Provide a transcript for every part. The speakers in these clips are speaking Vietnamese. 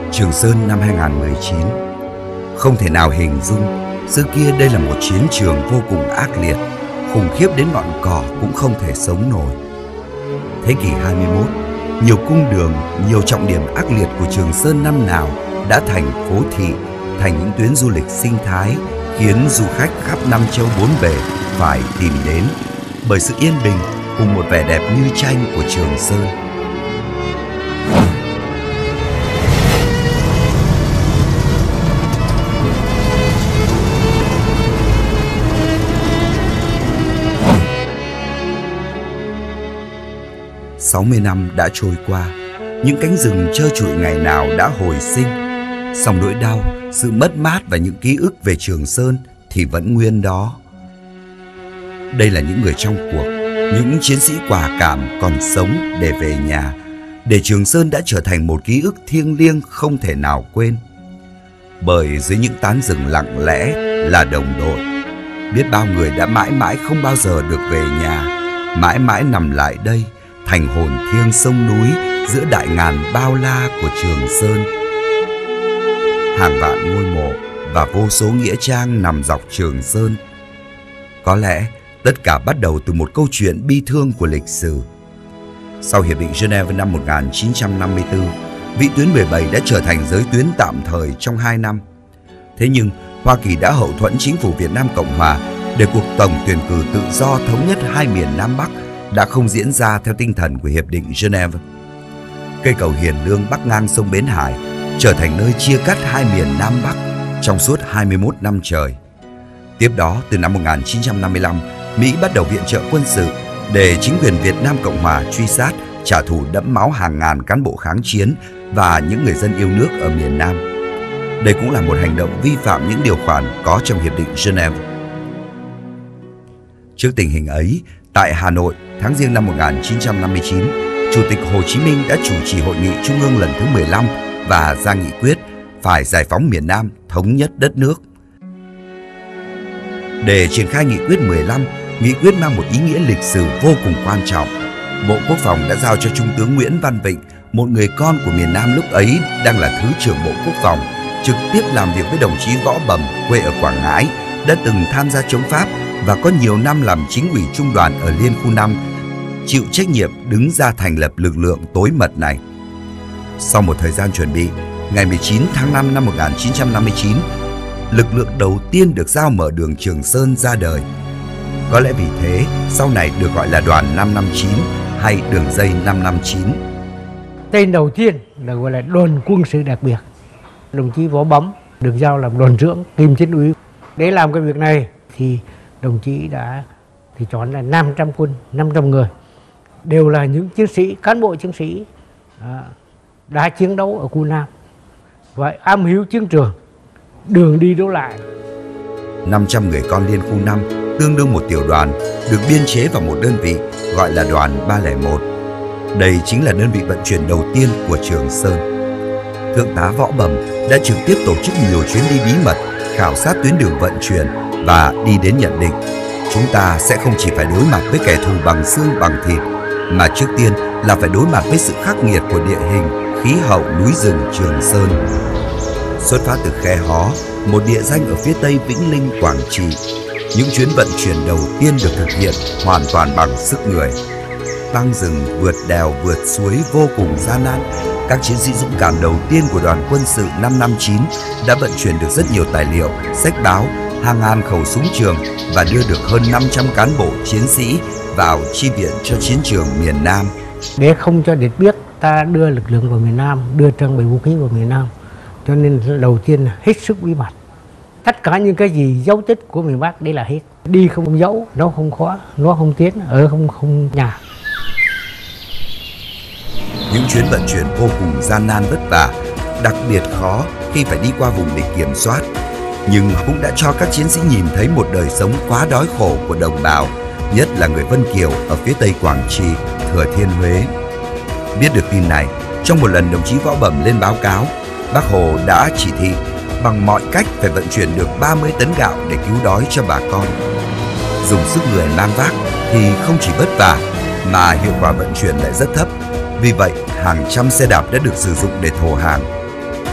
Trường Sơn năm 2019. Không thể nào hình dung xưa kia đây là một chiến trường vô cùng ác liệt, khủng khiếp đến ngọn cỏ cũng không thể sống nổi. Thế kỷ 21, nhiều cung đường, nhiều trọng điểm ác liệt của Trường Sơn năm nào đã thành phố thị, thành những tuyến du lịch sinh thái, khiến du khách khắp năm châu bốn bể phải tìm đến bởi sự yên bình cùng một vẻ đẹp như tranh của Trường Sơn. Sáu 60 năm đã trôi qua, những cánh rừng trơ trụi ngày nào đã hồi sinh, song nỗi đau, sự mất mát và những ký ức về Trường Sơn thì vẫn nguyên đó. Đây là những người trong cuộc, những chiến sĩ quả cảm còn sống để về nhà, để Trường Sơn đã trở thành một ký ức thiêng liêng không thể nào quên. Bởi dưới những tán rừng lặng lẽ là đồng đội, biết bao người đã mãi mãi không bao giờ được về nhà, mãi mãi nằm lại đây, thành hồn thiêng sông núi giữa đại ngàn bao la của Trường Sơn. Hàng vạn ngôi mộ và vô số nghĩa trang nằm dọc Trường Sơn. Có lẽ tất cả bắt đầu từ một câu chuyện bi thương của lịch sử. Sau Hiệp định Geneva năm 1954, vĩ tuyến 17 đã trở thành giới tuyến tạm thời trong 2 năm. Thế nhưng, Hoa Kỳ đã hậu thuẫn chính phủ Việt Nam Cộng Hòa để cuộc tổng tuyển cử tự do thống nhất hai miền Nam Bắc đã không diễn ra theo tinh thần của Hiệp định Geneva. Cây cầu Hiền Lương bắc ngang sông Bến Hải trở thành nơi chia cắt hai miền Nam Bắc trong suốt 21 năm trời. Tiếp đó, từ năm 1955, Mỹ bắt đầu viện trợ quân sự để chính quyền Việt Nam Cộng Hòa truy sát, trả thù đẫm máu hàng ngàn cán bộ kháng chiến và những người dân yêu nước ở miền Nam. Đây cũng là một hành động vi phạm những điều khoản có trong Hiệp định Geneva. Trước tình hình ấy, tại Hà Nội, tháng Giêng năm 1959, Chủ tịch Hồ Chí Minh đã chủ trì hội nghị Trung ương lần thứ 15 và ra nghị quyết phải giải phóng miền Nam, thống nhất đất nước. Để triển khai nghị quyết 15, nghị quyết mang một ý nghĩa lịch sử vô cùng quan trọng. Bộ Quốc phòng đã giao cho Trung tướng Nguyễn Văn Vịnh, một người con của miền Nam lúc ấy đang là Thứ trưởng Bộ Quốc phòng, trực tiếp làm việc với đồng chí Võ Bẩm quê ở Quảng Ngãi, đã từng tham gia chống Pháp và có nhiều năm làm chính ủy trung đoàn ở Liên khu 5, chịu trách nhiệm đứng ra thành lập lực lượng tối mật này. Sau một thời gian chuẩn bị, ngày 19 tháng 5 năm 1959, lực lượng đầu tiên được giao mở đường Trường Sơn ra đời. Có lẽ vì thế, sau này được gọi là đoàn 559 hay đường dây 559. Tên đầu tiên là gọi là đoàn quân sự đặc biệt. Đồng chí Võ Bấm được giao làm đoàn trưởng kiêm chính ủy. Để làm cái việc này thì đồng chí đã chọn là 500 quân, 500 người. Đều là những chiến sĩ, cán bộ chiến sĩ đã chiến đấu ở khu Nam và am hiểu chiến trường, đường đi đấu lại. 500 người con Liên khu 5 tương đương một tiểu đoàn được biên chế vào một đơn vị gọi là đoàn 301. Đây chính là đơn vị vận chuyển đầu tiên của Trường Sơn. Thượng tá Võ Bẩm đã trực tiếp tổ chức nhiều chuyến đi bí mật, khảo sát tuyến đường vận chuyển và đi đến nhận định chúng ta sẽ không chỉ phải đối mặt với kẻ thù bằng xương bằng thịt, mà trước tiên là phải đối mặt với sự khắc nghiệt của địa hình, khí hậu núi rừng Trường Sơn. Xuất phát từ Khe Hó, một địa danh ở phía tây Vĩnh Linh, Quảng Trị, những chuyến vận chuyển đầu tiên được thực hiện hoàn toàn bằng sức người. Băng rừng, vượt đèo, vượt suối vô cùng gian nan, các chiến sĩ dũng cảm đầu tiên của đoàn quân sự 559 đã vận chuyển được rất nhiều tài liệu, sách báo, hàng ngàn khẩu súng trường và đưa được hơn 500 cán bộ chiến sĩ vào chi viện cho chiến trường miền Nam. Để không cho địch biết ta đưa lực lượng vào miền Nam, đưa trang bị vũ khí vào miền Nam, cho nên đầu tiên là hết sức bí mật. Tất cả những cái gì dấu tích của miền Bắc đây là hết. Đi không giấu, nó không khóa, nó không tiến, ở không nhà. Những chuyến vận chuyển vô cùng gian nan vất vả, đặc biệt khó khi phải đi qua vùng địch kiểm soát, nhưng cũng đã cho các chiến sĩ nhìn thấy một đời sống quá đói khổ của đồng bào, nhất là người Vân Kiều ở phía tây Quảng Trị, Thừa Thiên Huế. Biết được tin này, trong một lần đồng chí Võ Bẩm lên báo cáo, Bác Hồ đã chỉ thị bằng mọi cách phải vận chuyển được 30 tấn gạo để cứu đói cho bà con. Dùng sức người mang vác thì không chỉ vất vả mà hiệu quả vận chuyển lại rất thấp. Vì vậy, hàng trăm xe đạp đã được sử dụng để thổ hàng.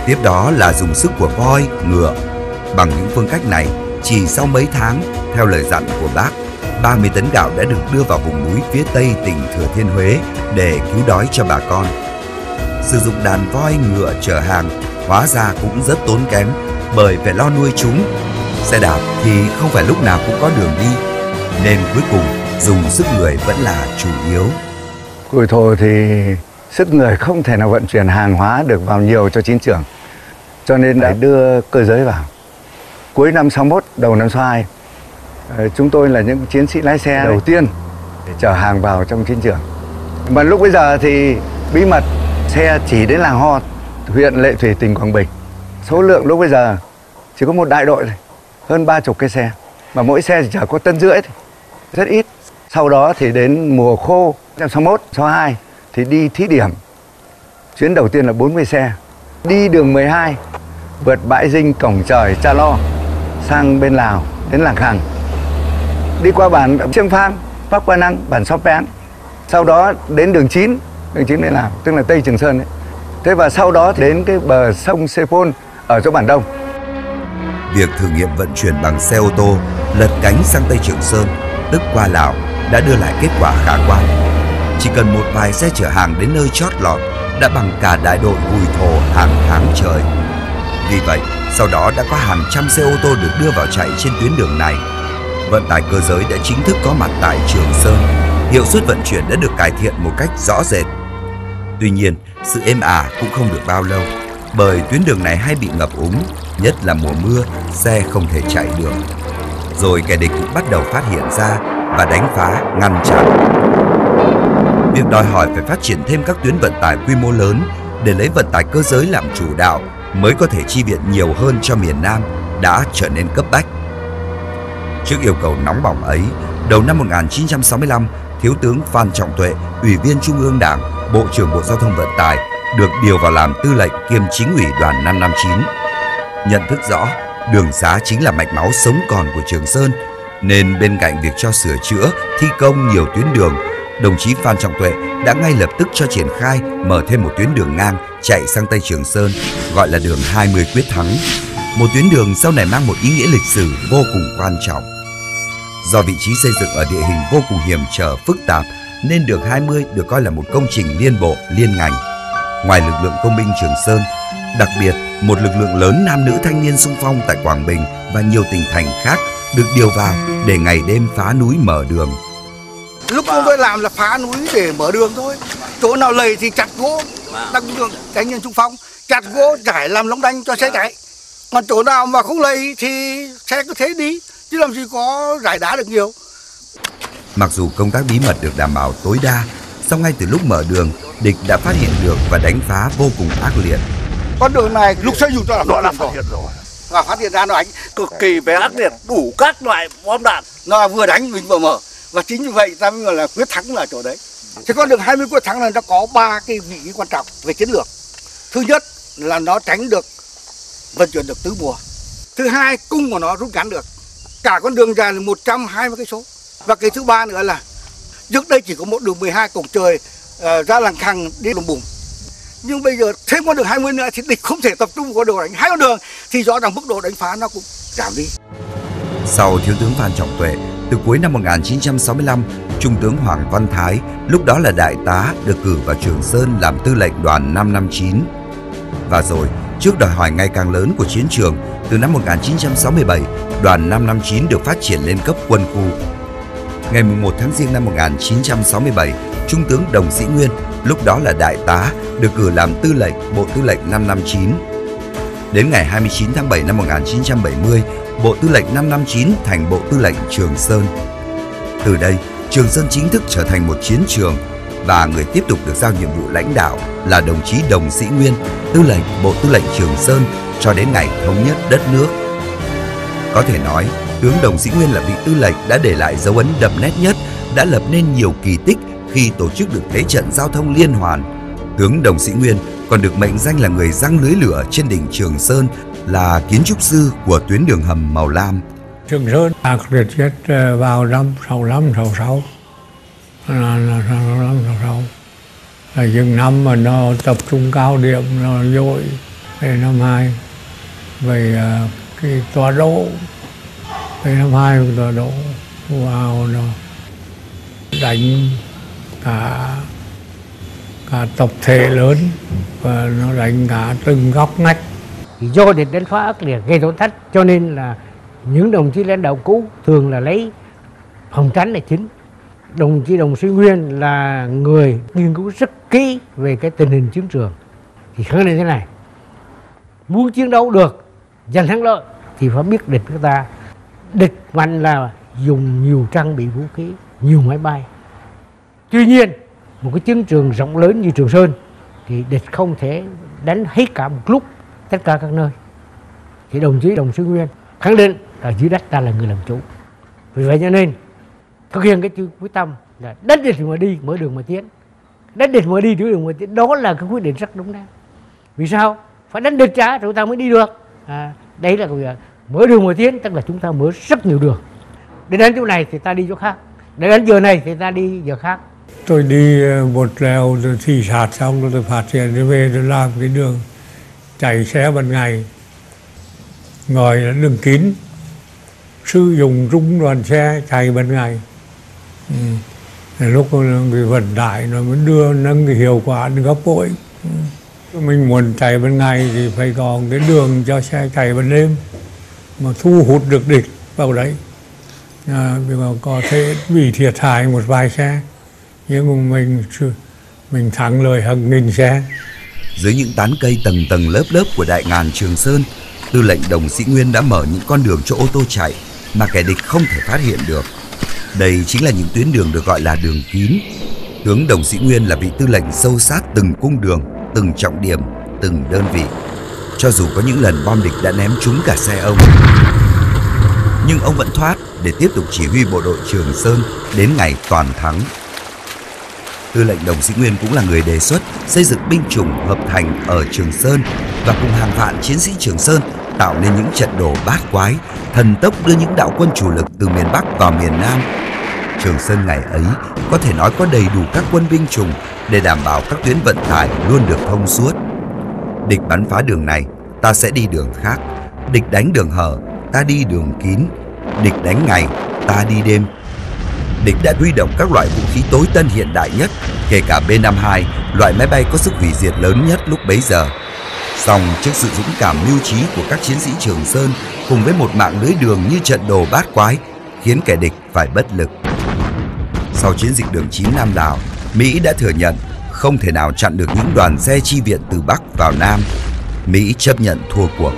Tiếp đó là dùng sức của voi, ngựa. Bằng những phương cách này, chỉ sau mấy tháng, theo lời dặn của Bác, 30 tấn gạo đã được đưa vào vùng núi phía tây tỉnh Thừa Thiên Huế để cứu đói cho bà con. Sử dụng đàn voi ngựa chở hàng hóa ra cũng rất tốn kém bởi phải lo nuôi chúng. Xe đạp thì không phải lúc nào cũng có đường đi, nên cuối cùng dùng sức người vẫn là chủ yếu. Củi thổ thì sức người không thể nào vận chuyển hàng hóa được vào nhiều cho chiến trường, cho nên đã đưa cơ giới vào. Cuối năm 61, đầu năm 62, chúng tôi là những chiến sĩ lái xe đầu tiên để chở hàng vào trong chiến trường. Mà lúc bây giờ thì bí mật, xe chỉ đến làng Ho, huyện Lệ Thủy, tỉnh Quảng Bình. Số lượng lúc bây giờ chỉ có một đại đội thôi, hơn 30 cái xe, mà mỗi xe chỉ chở có 1,5 tấn thôi, rất ít. Sau đó thì đến mùa khô năm 61, 62 thì đi thí điểm. Chuyến đầu tiên là 40 xe, đi đường 12, vượt bãi Dinh, Cổng Trời, Cha Lo sang bên Lào đến làng Khàng, đi qua bản Chiêng Phang, Bắc Qua Năng, bản Sóc Pén, sau đó đến đường 9 bên Lào, tức là Tây Trường Sơn ấy. Thế và sau đó đến cái bờ sông Sepol ở chỗ bản Đông. Việc thử nghiệm vận chuyển bằng xe ô tô lật cánh sang Tây Trường Sơn, tức qua Lào, đã đưa lại kết quả khả quan. Chỉ cần một vài xe chở hàng đến nơi chót lọt đã bằng cả đại đội Gùi Thổ hàng tháng trời. Vì vậy, sau đó đã có hàng trăm xe ô tô được đưa vào chạy trên tuyến đường này. Vận tải cơ giới đã chính thức có mặt tại Trường Sơn. Hiệu suất vận chuyển đã được cải thiện một cách rõ rệt. Tuy nhiên, sự êm ả cũng không được bao lâu, bởi tuyến đường này hay bị ngập úng, nhất là mùa mưa, xe không thể chạy được. Rồi kẻ địch cũng bắt đầu phát hiện ra và đánh phá, ngăn chặn. Việc đòi hỏi phải phát triển thêm các tuyến vận tải quy mô lớn để lấy vận tải cơ giới làm chủ đạo mới có thể chi viện nhiều hơn cho miền Nam đã trở nên cấp bách. Trước yêu cầu nóng bỏng ấy, đầu năm 1965, Thiếu tướng Phan Trọng Tuệ, Ủy viên Trung ương Đảng, Bộ trưởng Bộ Giao thông Vận tải, được điều vào làm tư lệnh kiêm chính ủy đoàn 559. Nhận thức rõ đường xá chính là mạch máu sống còn của Trường Sơn, nên bên cạnh việc cho sửa chữa, thi công nhiều tuyến đường, đồng chí Phan Trọng Tuệ đã ngay lập tức cho triển khai mở thêm một tuyến đường ngang chạy sang Tây Trường Sơn, gọi là đường 20 Quyết Thắng. Một tuyến đường sau này mang một ý nghĩa lịch sử vô cùng quan trọng. Do vị trí xây dựng ở địa hình vô cùng hiểm trở, phức tạp, nên đường 20 được coi là một công trình liên bộ, liên ngành. Ngoài lực lượng công binh Trường Sơn, đặc biệt một lực lượng lớn nam nữ thanh niên xung phong tại Quảng Bình và nhiều tỉnh thành khác được điều vào để ngày đêm phá núi mở đường. Lúc chúng tôi làm là phá núi để mở đường thôi. Chỗ nào lầy thì chặt gỗ, đặc biệt thanh niên xung phong chặt gỗ giải làm lóng đanh cho xe chạy. Còn chỗ nào mà không lầy thì xe cứ thế đi, chứ làm gì có giải đá được nhiều. Mặc dù công tác bí mật được đảm bảo tối đa, song ngay từ lúc mở đường, địch đã phát hiện được và đánh phá vô cùng ác liệt. Con đường này lúc xây dựng cho là phát hiện rồi. Và phát hiện ra nó đánh cực kỳ về ác liệt, đủ các loại bom đạn. Nó vừa đánh mình vừa mở. Và chính như vậy ta mới gọi là quyết thắng là chỗ đấy. Thế con đường 20 quyết thắng này nó có 3 cái vị trí quan trọng về chiến lược. Thứ nhất là nó tránh được vận chuyển được tứ mùa. Thứ hai, cung của nó rút ngắn được. Cả con đường dài là 120 cây số. Và cái thứ ba nữa là trước đây chỉ có một đường 12 Cổng Trời ra làng Khàng đi Lùng Bùng. Nhưng bây giờ thêm con đường 20 nữa thì địch không thể tập trung vào đường đánh. Hai con đường thì rõ ràng mức độ đánh phá nó cũng giảm đi. Sau Thiếu tướng Phan Trọng Tuệ, từ cuối năm 1965, Trung tướng Hoàng Văn Thái, lúc đó là đại tá, được cử vào Trường Sơn làm tư lệnh đoàn 559. Và rồi, trước đòi hỏi ngày càng lớn của chiến trường, từ năm 1967, đoàn 559 được phát triển lên cấp quân khu. Ngày 1 tháng Giêng năm 1967, Trung tướng Đồng Sĩ Nguyên, lúc đó là đại tá, được cử làm tư lệnh Bộ Tư lệnh 559. Đến ngày 29 tháng 7 năm 1970, Bộ Tư lệnh 559 thành Bộ Tư lệnh Trường Sơn. Từ đây, Trường Sơn chính thức trở thành một chiến trường và người tiếp tục được giao nhiệm vụ lãnh đạo là đồng chí Đồng Sĩ Nguyên, Tư lệnh Bộ Tư lệnh Trường Sơn cho đến ngày thống nhất đất nước. Có thể nói, tướng Đồng Sĩ Nguyên là vị tư lệnh đã để lại dấu ấn đậm nét nhất, đã lập nên nhiều kỳ tích khi tổ chức được thế trận giao thông liên hoàn. Tướng Đồng Sĩ Nguyên còn được mệnh danh là người giăng lưới lửa trên đỉnh Trường Sơn, là kiến trúc sư của tuyến đường hầm màu lam. Trường Sơn ác liệt nhất vào năm 65, 66. Là những năm mà nó tập trung cao điểm, nó dội P52 về cái tọa độ P52 tọa độ vào nó đánh cả tập thể lớn và nó đánh cả từng góc ngách. Thì do địch đánh phá ác liệt gây tổn thất, cho nên là những đồng chí lãnh đạo cũ thường là lấy phòng tránh là chính. Đồng chí Đồng Sĩ Nguyên là người nghiên cứu rất kỹ về cái tình hình chiến trường, thì khẳng định thế này: muốn chiến đấu được, giành thắng lợi thì phải biết địch của ta. Địch mạnh là dùng nhiều trang bị vũ khí, nhiều máy bay. Tuy nhiên một cái chiến trường rộng lớn như Trường Sơn thì địch không thể đánh hết cả một lúc tất cả các nơi. Thì đồng chí Đồng Sĩ Nguyên khẳng định ở dưới đất ta là người làm chủ. Vì vậy cho nên thực hiện cái quyết tâm là đánh địch mà đi, mở đường mà tiến. Đánh địch mà đi, mở đường mà tiến, đó là cái quyết định rất đúng đắn. Vì sao? Phải đánh địch trả rồi ta mới đi được. Đấy là việc mở đường mà tiến, tức là chúng ta mở rất nhiều đường. Để đến chỗ này thì ta đi chỗ khác, để đến giờ này thì ta đi giờ khác. Tôi đi một lèo rồi thị sát xong rồi tôi phát hiện rồi về rồi làm cái đường chạy xe ban ngày, gọi là đường kín, sử dụng rung đoàn xe chạy ban ngày. Lúc cái vận tải nó mới đưa nâng cái hiệu quả gấp bội. Mình muốn chạy ban ngày thì phải có cái đường cho xe chạy ban đêm mà thu hút được địch vào đấy. Vì mà có thể bị thiệt hại một vài xe, nhưng mà mình thắng lợi hàng nghìn xe. Dưới những tán cây tầng tầng lớp lớp của đại ngàn Trường Sơn, Tư lệnh Đồng Sĩ Nguyên đã mở những con đường cho ô tô chạy mà kẻ địch không thể phát hiện được. Đây chính là những tuyến đường được gọi là đường kín. Tướng Đồng Sĩ Nguyên là vị tư lệnh sâu sát từng cung đường, từng trọng điểm, từng đơn vị. Cho dù có những lần bom địch đã ném trúng cả xe ông, nhưng ông vẫn thoát để tiếp tục chỉ huy bộ đội Trường Sơn đến ngày toàn thắng. Tư lệnh Đồng Sĩ Nguyên cũng là người đề xuất xây dựng binh chủng hợp thành ở Trường Sơn và cùng hàng vạn chiến sĩ Trường Sơn tạo nên những trận đồ bát quái, thần tốc đưa những đạo quân chủ lực từ miền Bắc vào miền Nam. Trường Sơn ngày ấy có thể nói có đầy đủ các quân binh chủng để đảm bảo các tuyến vận tải luôn được thông suốt. Địch bắn phá đường này, ta sẽ đi đường khác. Địch đánh đường hở, ta đi đường kín. Địch đánh ngày, ta đi đêm. Địch đã huy động các loại vũ khí tối tân hiện đại nhất, kể cả B-52, loại máy bay có sức hủy diệt lớn nhất lúc bấy giờ. Song trước sự dũng cảm mưu trí của các chiến sĩ Trường Sơn cùng với một mạng lưới đường như trận đồ bát quái, khiến kẻ địch phải bất lực. Sau chiến dịch đường 9 Nam Lào, Mỹ đã thừa nhận không thể nào chặn được những đoàn xe chi viện từ Bắc vào Nam. Mỹ chấp nhận thua cuộc.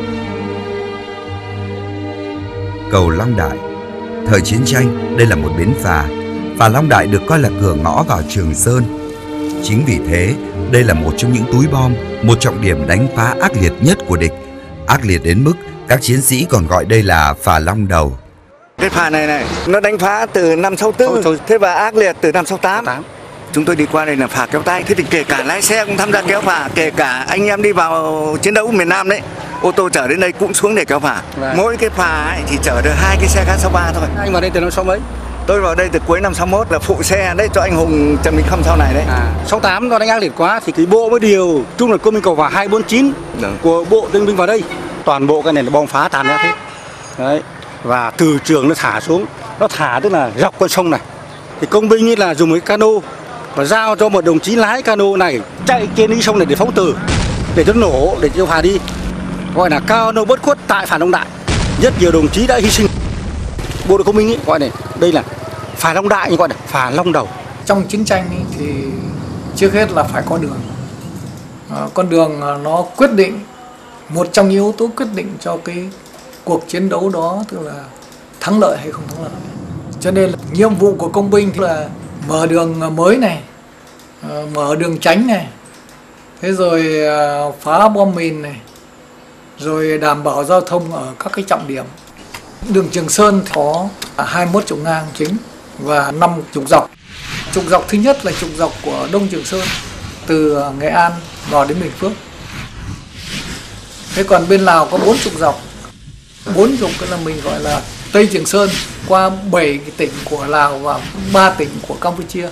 Cầu Long Đại. Thời chiến tranh, đây là một bến phà. Phà Long Đại được coi là cửa ngõ vào Trường Sơn. Chính vì thế, đây là một trong những túi bom, một trọng điểm đánh phá ác liệt nhất của địch. Ác liệt đến mức các chiến sĩ còn gọi đây là phà Long Đầu. Cái phà này nó đánh phá từ năm 64, thế và ác liệt từ năm 68. Chúng tôi đi qua đây là phà kéo tay, thế thì kể cả lái xe cũng tham gia kéo phà, kể cả anh em đi vào chiến đấu miền Nam đấy, ô tô chở đến đây cũng xuống để kéo phà. Mỗi cái phà ấy thì chở được 2 cái xe K63 thôi. Anh vào đây từ năm 6 mấy? Tôi vào đây từ cuối năm 61 là phụ xe đấy cho anh Hùng Trần Minh Khâm sau này đấy. 68 do đánh ác liệt quá thì cái bộ mới điều trung đoàn quân binh cầu vào 249 của bộ tinh binh vào đây. Toàn bộ cái này là bom phá tàn ra hết. Đấy. Và từ trường nó thả xuống, nó thả tức là dọc con sông này. Thì công binh ấy là dùng cái cano và giao cho một đồng chí lái cano này chạy trên đi sông này để phóng từ, để cho nổ, để cho phà đi. Gọi là cano bất khuất tại phà Long Đại. Rất nhiều đồng chí đã hy sinh. Bộ đội công binh ấy gọi này, đây là phà Long Đại, gọi là phà Long Đầu. Trong chiến tranh ấy thì trước hết là phải có đường. Con đường nó quyết định, một trong những yếu tố quyết định cho cái cuộc chiến đấu đó, tức là thắng lợi hay không thắng lợi. Cho nên là nhiệm vụ của công binh là mở đường mới này, mở đường tránh này, thế rồi phá bom mìn này, rồi đảm bảo giao thông ở các cái trọng điểm. Đường Trường Sơn có 21 trục ngang chính và 5 trục dọc. Trục dọc thứ nhất là trục dọc của Đông Trường Sơn, từ Nghệ An vào đến Bình Phước. Thế còn bên Lào có 4 trục dọc. 4 trục là mình gọi là Tây Trường Sơn, qua 7 cái tỉnh của Lào và 3 tỉnh của Campuchia.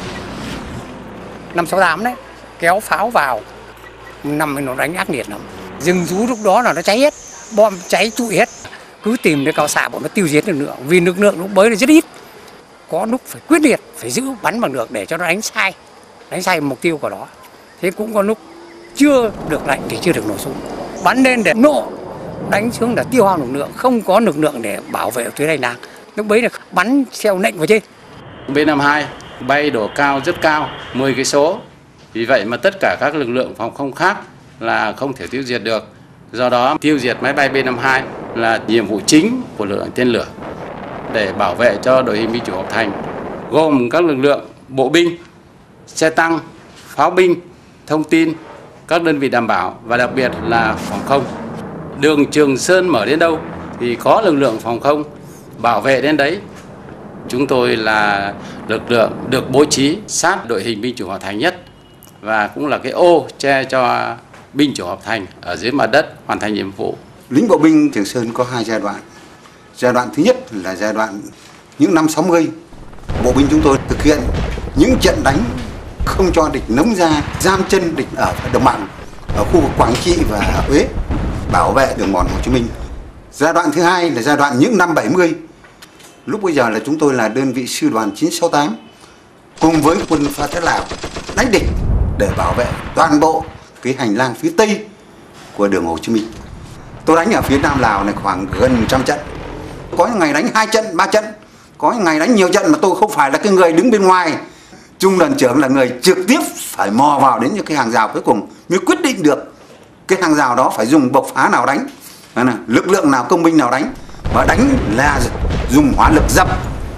Năm 68 đấy, kéo pháo vào, năm nó đánh ác liệt lắm. Rừng rú lúc đó là nó cháy hết, bom cháy trụi hết. Cứ tìm đến cao xạ bọn nó tiêu diệt lực lượng, vì lực lượng lúc bấy là rất ít. Có lúc phải quyết liệt, phải giữ bắn bằng được để cho nó đánh sai mục tiêu của nó. Thế cũng có lúc chưa được lệnh thì chưa được nổ súng. Bắn lên để nổ, đánh xuống là tiêu hao lực lượng, không có lực lượng để bảo vệ tuyến hành lang. Lúc bấy là bắn theo lệnh vào trên. B-52 bay độ cao rất cao, 10 cây số. Vì vậy mà tất cả các lực lượng phòng không khác là không thể tiêu diệt được. Do đó tiêu diệt máy bay B-52 là nhiệm vụ chính của lực lượng tên lửa để bảo vệ cho đội hình binh chủng hợp thành, gồm các lực lượng bộ binh, xe tăng, pháo binh, thông tin, các đơn vị đảm bảo và đặc biệt là phòng không. Đường Trường Sơn mở đến đâu thì có lực lượng phòng không bảo vệ đến đấy. Chúng tôi là lực lượng được bố trí sát đội hình binh chủng hợp thành nhất và cũng là cái ô che cho binh chủng hợp thành ở dưới mặt đất hoàn thành nhiệm vụ. Lính bộ binh Trường Sơn có 2 giai đoạn. Giai đoạn thứ nhất là giai đoạn những năm 60, bộ binh chúng tôi thực hiện những trận đánh không cho địch nóng ra, giam chân địch ở đồng bằng, ở khu vực Quảng Trị và Huế, bảo vệ đường mòn Hồ Chí Minh. Giai đoạn thứ hai là giai đoạn những năm 70. Lúc bây giờ là chúng tôi là đơn vị sư đoàn 968 cùng với quân Pha Thét Lào đánh địch để bảo vệ toàn bộ cái hành lang phía tây của đường Hồ Chí Minh. Tôi đánh ở phía Nam Lào này khoảng gần 100 trận. Có những ngày đánh 2 trận, 3 trận, có những ngày đánh nhiều trận mà tôi không phải là cái người đứng bên ngoài. Trung đoàn trưởng là người trực tiếp phải mò vào đến những cái hàng rào cuối cùng mới quyết định được cái hàng rào đó phải dùng bộc phá nào đánh, lực lượng nào công binh nào đánh, và đánh là dùng hỏa lực dập,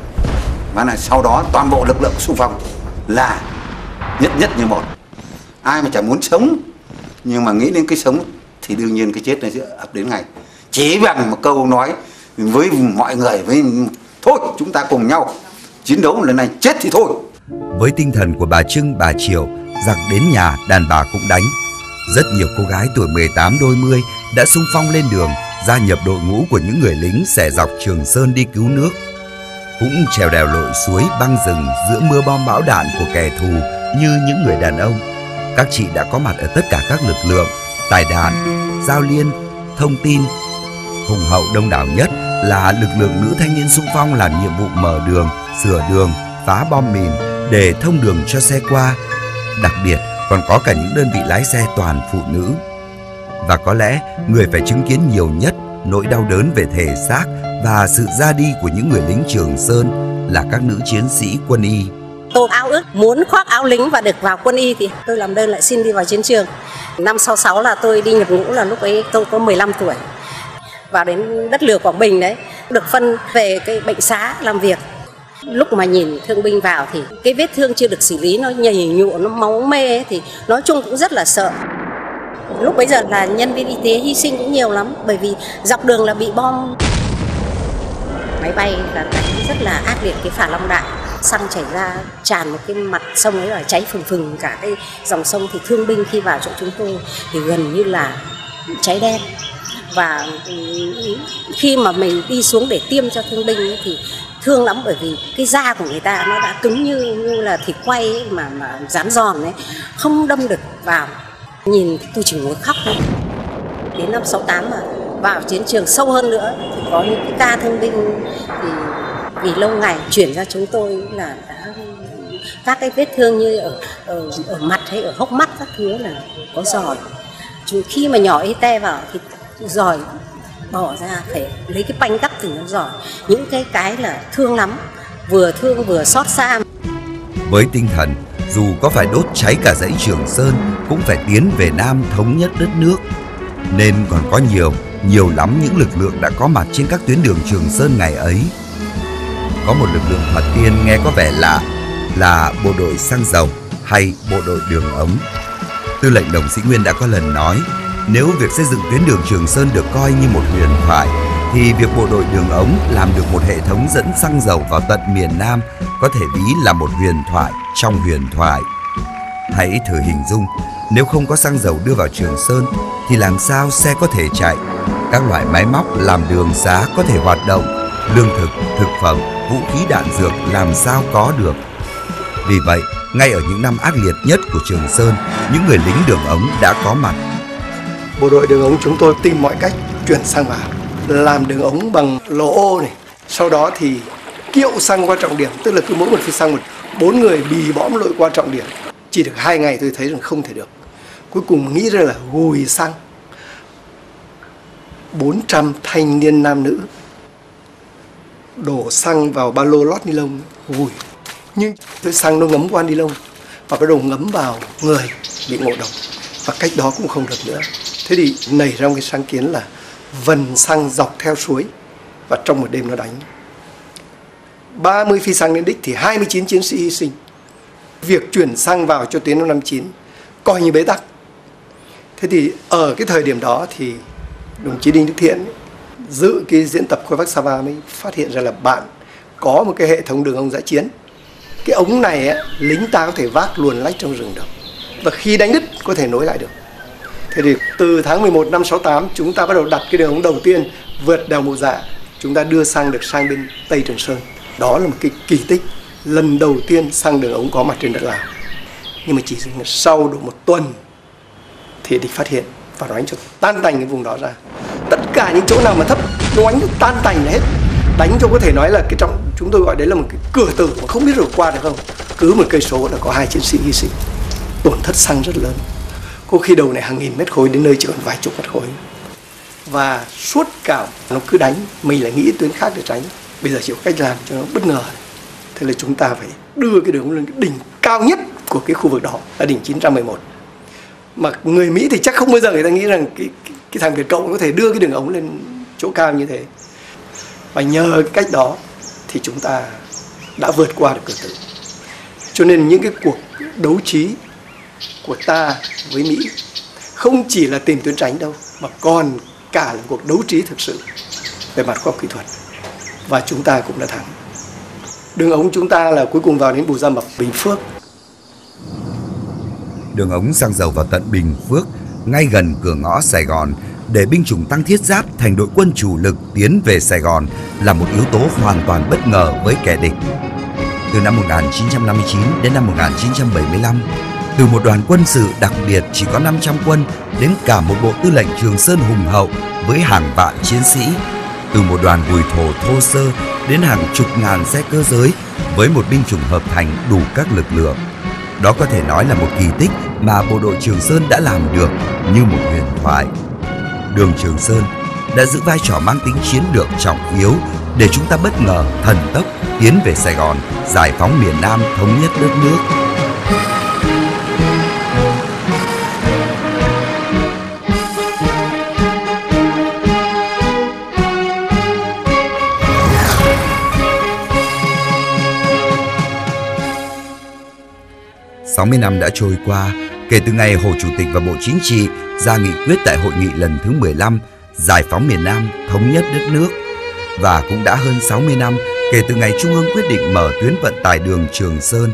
và sau đó toàn bộ lực lượng xung phong là nhất như một. Ai mà chẳng muốn sống, nhưng mà nghĩ đến cái sống thì đương nhiên cái chết nó sẽ ập đến ngày. Chỉ bằng một câu nói với mọi người, với thôi chúng ta cùng nhau chiến đấu lần này, chết thì thôi. Với tinh thần của bà Trưng, bà Triệu, giặc đến nhà đàn bà cũng đánh. Rất nhiều cô gái tuổi 18 đôi mươi đã xung phong lên đường, gia nhập đội ngũ của những người lính xẻ dọc Trường Sơn đi cứu nước. Cũng trèo đèo lội suối băng rừng giữa mưa bom bão đạn của kẻ thù như những người đàn ông. Các chị đã có mặt ở tất cả các lực lượng, tài đạn, giao liên, thông tin. Hùng hậu đông đảo nhất là lực lượng nữ thanh niên xung phong làm nhiệm vụ mở đường, sửa đường, phá bom mìn để thông đường cho xe qua. Đặc biệt còn có cả những đơn vị lái xe toàn phụ nữ. Và có lẽ người phải chứng kiến nhiều nhất nỗi đau đớn về thể xác và sự ra đi của những người lính Trường Sơn là các nữ chiến sĩ quân y. Tôi ao ước muốn khoác áo lính và được vào quân y thì tôi làm đơn lại xin đi vào chiến trường. Năm 66 là tôi đi nhập ngũ, là lúc ấy tôi có 15 tuổi. Vào đến đất lửa Quảng Bình đấy, được phân về cái bệnh xá làm việc. Lúc mà nhìn thương binh vào thì cái vết thương chưa được xử lý, nó nhầy nhụa, nó máu mê ấy, thì nói chung cũng rất là sợ. Lúc bấy giờ là nhân viên y tế hy sinh cũng nhiều lắm, bởi vì dọc đường là bị bom. Máy bay là đánh rất là ác liệt, cái phả long đạn, xăng chảy ra tràn một cái mặt sông ấy, là cháy phừng phừng cả cái dòng sông. Thì thương binh khi vào chỗ chúng tôi thì gần như là cháy đen. Và khi mà mình đi xuống để tiêm cho thương binh ấy, thì thương lắm, bởi vì cái da của người ta nó đã cứng như là thịt quay ấy, mà rán giòn ấy, không đâm được vào. Nhìn tôi chỉ muốn khóc thôi. Đến năm 68 mà vào chiến trường sâu hơn nữa thì có những cái ca thương binh thì vì lâu ngày chuyển ra chúng tôi là đã các cái vết thương như ở mặt hay ở hốc mắt các thứ là có giỏi. Khi mà nhỏ te vào thì giỏi bỏ ra phải lấy cái panh cắt thì nó giỏi. Những cái là thương lắm, vừa thương vừa xót xa. Với tinh thần dù có phải đốt cháy cả dãy Trường Sơn cũng phải tiến về Nam thống nhất đất nước, nên còn có nhiều lắm những lực lượng đã có mặt trên các tuyến đường Trường Sơn ngày ấy. Có một lực lượng thoạt tiên nghe có vẻ lạ là bộ đội xăng dầu hay bộ đội đường ống. Tư lệnh Đồng Sĩ Nguyên đã có lần nói, nếu việc xây dựng tuyến đường Trường Sơn được coi như một huyền thoại, thì việc bộ đội đường ống làm được một hệ thống dẫn xăng dầu vào tận miền Nam có thể ví là một huyền thoại trong huyền thoại. Hãy thử hình dung, nếu không có xăng dầu đưa vào Trường Sơn thì làm sao xe có thể chạy, các loại máy móc làm đường xá có thể hoạt động, lương thực, thực phẩm, vũ khí đạn dược làm sao có được. Vì vậy, ngay ở những năm ác liệt nhất của Trường Sơn, những người lính đường ống đã có mặt. Bộ đội đường ống chúng tôi tìm mọi cách chuyển xăng vào, làm đường ống bằng lỗ ô này, sau đó thì kiệu xăng qua trọng điểm, tức là cứ mỗi một phi xăng 4 người bì bõm lội qua trọng điểm. Chỉ được 2 ngày tôi thấy rằng không thể được. Cuối cùng nghĩ ra là gùi xăng. 400 thanh niên nam nữ đổ xăng vào ba lô lót ni lông gùi. Nhưng cái xăng nó ngấm qua ni lông và bắt đầu ngấm vào người bị ngộ độc. Và cách đó cũng không được nữa. Thế thì nảy ra một cái sáng kiến là vần xăng dọc theo suối và trong một đêm nó đánh. 30 phi xăng đến đích thì 29 chiến sĩ hy sinh. Việc chuyển xăng vào cho tuyến 559 coi như bế tắc. Thế thì ở cái thời điểm đó thì đồng chí Đinh Đức Thiện dự cái diễn tập Khối Vác Sava mới phát hiện ra là bạn có một cái hệ thống đường ống dã chiến. Cái ống này ấy, lính ta có thể vác luồn lách trong rừng được. Và khi đánh đứt có thể nối lại được. Thế thì từ tháng 11 năm 68 chúng ta bắt đầu đặt cái đường ống đầu tiên vượt đèo Mộ Dạ. Chúng ta đưa xăng được sang bên Tây Trường Sơn. Đó là một cái kỳ tích. Lần đầu tiên xăng đường ống có mặt trên đất Lào. Nhưng mà chỉ sau độ 1 tuần thì địch phát hiện và nó đánh cho tan tành cái vùng đó ra. Tất cả những chỗ nào mà thấp nó đánh tan tành là hết. Đánh cho có thể nói là cái trong chúng tôi gọi đấy là một cái cửa tử mà không biết rồi qua được không. Cứ một cây số là có 2 chiến sĩ hy sinh. Tổn thất xăng rất lớn. Có khi đầu này hàng nghìn mét khối đến nơi chỉ còn vài chục mét khối. Và suốt cả nó cứ đánh, mình lại nghĩ tuyến khác để tránh. Bây giờ chỉ có cách làm cho nó bất ngờ. Thế là chúng ta phải đưa cái đường ống lên cái đỉnh cao nhất của cái khu vực đó là đỉnh 911. Mà người Mỹ thì chắc không bao giờ người ta nghĩ rằng cái thằng Việt Cộng có thể đưa cái đường ống lên chỗ cao như thế. Và nhờ cách đó thì chúng ta đã vượt qua được cửa tử. Cho nên những cái cuộc đấu trí của ta với Mỹ không chỉ là tìm tuyến tránh đâu, mà còn cả là cuộc đấu trí thực sự về mặt khoa học kỹ thuật. Và chúng ta cũng đã thắng. Đường ống chúng ta là cuối cùng vào đến Bù Gia Mập, Bình Phước. Đường ống xăng dầu vào tận Bình Phước, ngay gần cửa ngõ Sài Gòn, để binh chủng tăng thiết giáp thành đội quân chủ lực tiến về Sài Gòn là một yếu tố hoàn toàn bất ngờ với kẻ địch. Từ năm 1959 đến năm 1975, từ một đoàn quân sự đặc biệt chỉ có 500 quân đến cả một bộ tư lệnh Trường Sơn hùng hậu với hàng vạn chiến sĩ, từ một đoàn gùi thổ thô sơ đến hàng chục ngàn xe cơ giới với một binh chủng hợp thành đủ các lực lượng. Đó có thể nói là một kỳ tích mà bộ đội Trường Sơn đã làm được như một huyền thoại. Đường Trường Sơn đã giữ vai trò mang tính chiến lược trọng yếu để chúng ta bất ngờ thần tốc tiến về Sài Gòn, giải phóng miền Nam, thống nhất đất nước. Sáu mươi năm đã trôi qua kể từ ngày Hồ Chủ tịch và Bộ Chính trị ra nghị quyết tại hội nghị lần thứ 15 giải phóng miền Nam, thống nhất đất nước, và cũng đã hơn 60 năm kể từ ngày Trung ương quyết định mở tuyến vận tải đường Trường Sơn.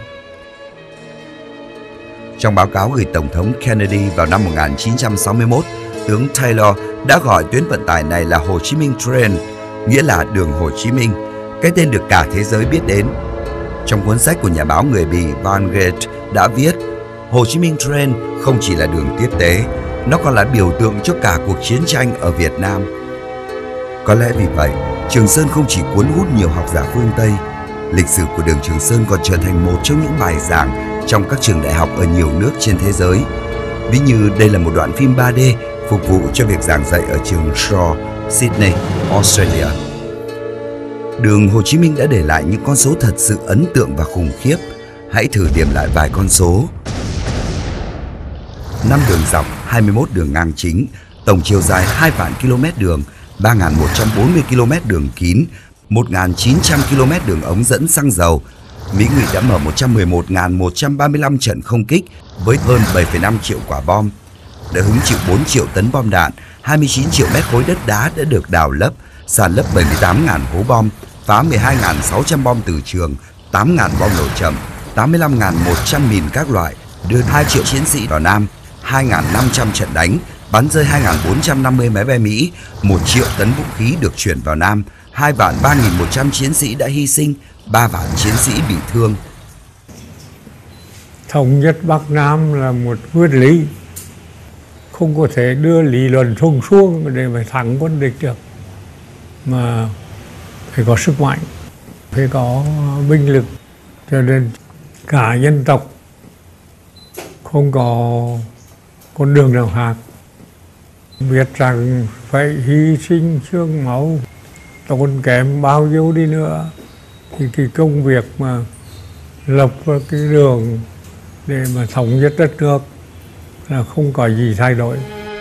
Trong báo cáo gửi Tổng thống Kennedy vào năm 1961, tướng Taylor đã gọi tuyến vận tải này là Hồ Chí Minh Train, nghĩa là đường Hồ Chí Minh, cái tên được cả thế giới biết đến. Trong cuốn sách của nhà báo người Bỉ Van Geet đã viết, Hồ Chí Minh Train không chỉ là đường tiếp tế, nó còn là biểu tượng cho cả cuộc chiến tranh ở Việt Nam. Có lẽ vì vậy, Trường Sơn không chỉ cuốn hút nhiều học giả phương Tây, lịch sử của đường Trường Sơn còn trở thành một trong những bài giảng trong các trường đại học ở nhiều nước trên thế giới. Ví như đây là một đoạn phim 3D phục vụ cho việc giảng dạy ở trường Shaw, Sydney, Australia. Đường Hồ Chí Minh đã để lại những con số thật sự ấn tượng và khủng khiếp. Hãy thử điểm lại vài con số. 5 đường dọc, 21 đường ngang chính, tổng chiều dài 2 vạn km đường, 3.140 km đường kín, 1.900 km đường ống dẫn xăng dầu. Mỹ Ngụy đã mở 111.135 trận không kích với hơn 7,5 triệu quả bom, đã hứng chịu 4 triệu tấn bom đạn, 29 triệu mét khối đất đá đã được đào lấp, sàn lấp 78.000 hố bom, phá 12.600 bom từ trường, 8.000 bom nổ chậm, 85.100 mìn các loại, đưa 2 triệu chiến sĩ vào Nam, 2.500 trận đánh, bắn rơi 2.450 máy bay Mỹ, 1 triệu tấn vũ khí được chuyển vào Nam, 2.3.100 chiến sĩ đã hy sinh, 3 vạn chiến sĩ bị thương. Thống nhất Bắc Nam là một nguyên lý, không có thể đưa lý luận thùng xuống để mà thắng quân địch được, mà phải có sức mạnh, phải có binh lực. Cho nên cả dân tộc không có con đường nào khác, biết rằng phải hy sinh xương máu, tốn kém bao nhiêu đi nữa thì cái công việc mà lập ra cái đường để mà thống nhất đất nước là không có gì thay đổi.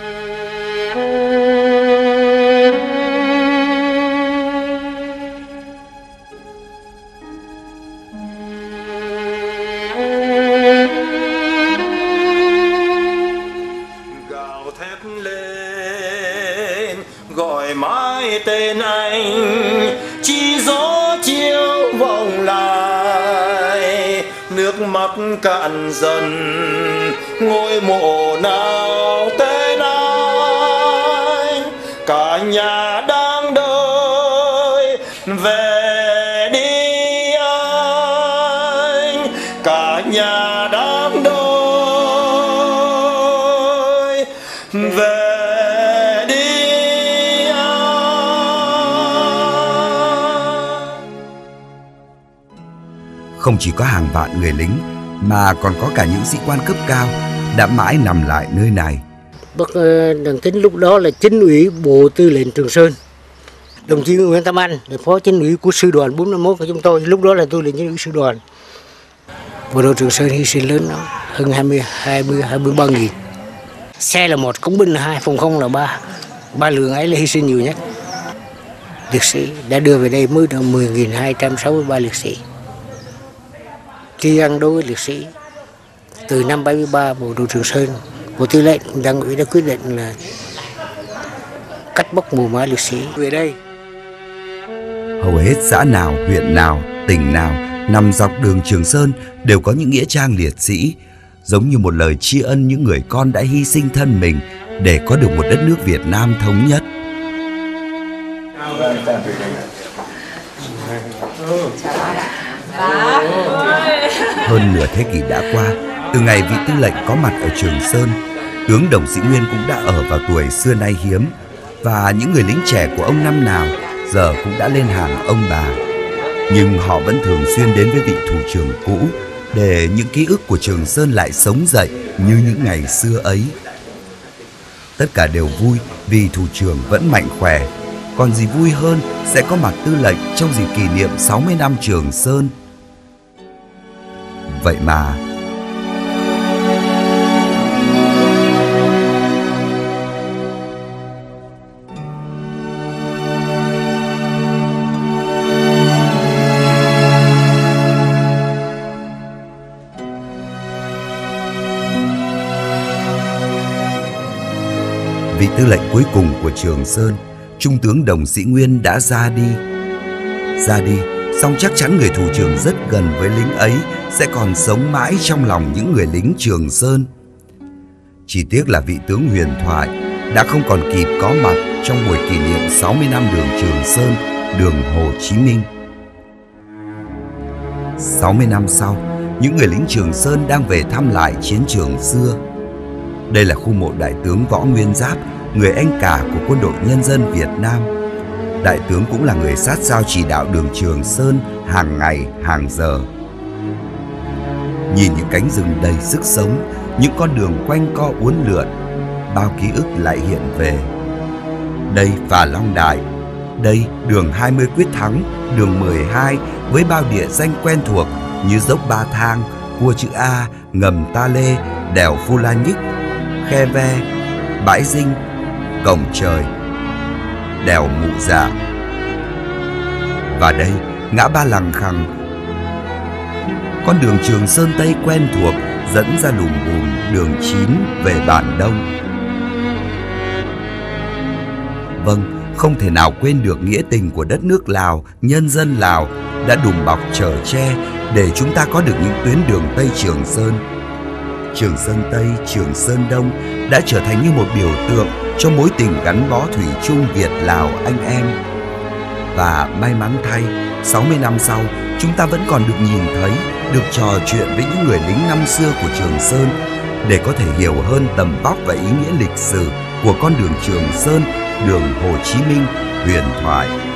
Gào thét lên gọi mãi tên anh, chỉ gió chiều vòng lại, nước mắt cạn dần ngôi mộ nào tên anh. Cả nhà đang đợi về đi anh, cả nhà đang đợi về đi anh. Không chỉ có hàng vạn người lính mà còn có cả những sĩ quan cấp cao đã mãi nằm lại nơi này. Bác Đặng Tính lúc đó là chính ủy Bộ Tư lệnh Trường Sơn, đồng chí Nguyễn Tam Anh là phó chính ủy của sư đoàn 451 của chúng tôi. Lúc đó là tôi là chính ủy sư đoàn. Bộ đội Trường Sơn hy sinh lớn lắm, hơn 23.000. Xe là 1, công binh là 2, phòng không là 3. 3 lượng ấy là hy sinh nhiều nhất. Liệt sĩ đã đưa về đây mới được 10.263 liệt sĩ. Tri ân đối với liệt sĩ. Từ năm 73, Bộ đội Trường Sơn, Bộ Tư lệnh Đảng ủy đã quyết định là cắt bóc mồ mả liệt sĩ về đây. Hầu hết xã nào, huyện nào, tỉnh nào nằm dọc đường Trường Sơn đều có những nghĩa trang liệt sĩ, giống như một lời tri ân những người con đã hy sinh thân mình để có được một đất nước Việt Nam thống nhất. Hơn nửa thế kỷ đã qua, từ ngày vị tư lệnh có mặt ở Trường Sơn, tướng Đồng Sĩ Nguyên cũng đã ở vào tuổi xưa nay hiếm, và những người lính trẻ của ông năm nào giờ cũng đã lên hàng ông bà. Nhưng họ vẫn thường xuyên đến với vị thủ trưởng cũ để những ký ức của Trường Sơn lại sống dậy như những ngày xưa ấy. Tất cả đều vui vì thủ trưởng vẫn mạnh khỏe, còn gì vui hơn sẽ có mặt tư lệnh trong dịp kỷ niệm 60 năm Trường Sơn. Vậy mà vị tư lệnh cuối cùng của Trường Sơn, Trung tướng Đồng Sĩ Nguyên đã ra đi. Song chắc chắn người thủ trưởng rất gần với lính ấy sẽ còn sống mãi trong lòng những người lính Trường Sơn. Chỉ tiếc là vị tướng huyền thoại đã không còn kịp có mặt trong buổi kỷ niệm 60 năm đường Trường Sơn, đường Hồ Chí Minh. 60 năm sau, những người lính Trường Sơn đang về thăm lại chiến trường xưa. Đây là khu mộ Đại tướng Võ Nguyên Giáp, người anh cả của Quân đội Nhân dân Việt Nam. Đại tướng cũng là người sát sao chỉ đạo đường Trường Sơn hàng ngày, hàng giờ. Nhìn những cánh rừng đầy sức sống, những con đường quanh co uốn lượn, bao ký ức lại hiện về. Đây Phà Long Đài, đây đường 20 Quyết Thắng, đường 12 với bao địa danh quen thuộc như dốc Ba Thang, cua chữ A, ngầm Ta Lê, đèo Phu La Nhích, Khe Ve, Bãi Dinh, Cổng Trời, đèo Mụ Dạ. Và đây, ngã ba Lằng Khằng, con đường Trường Sơn Tây quen thuộc dẫn ra Lùng Bùm, đường 9 về Bản Đông. Vâng, không thể nào quên được nghĩa tình của đất nước Lào, nhân dân Lào đã đùm bọc chở che để chúng ta có được những tuyến đường Tây Trường Sơn. Trường Sơn Tây, Trường Sơn Đông đã trở thành như một biểu tượng cho mối tình gắn bó thủy chung Việt-Lào anh em. Và may mắn thay, 60 năm sau, chúng ta vẫn còn được nhìn thấy, được trò chuyện với những người lính năm xưa của Trường Sơn, để có thể hiểu hơn tầm vóc và ý nghĩa lịch sử của con đường Trường Sơn, đường Hồ Chí Minh huyền thoại.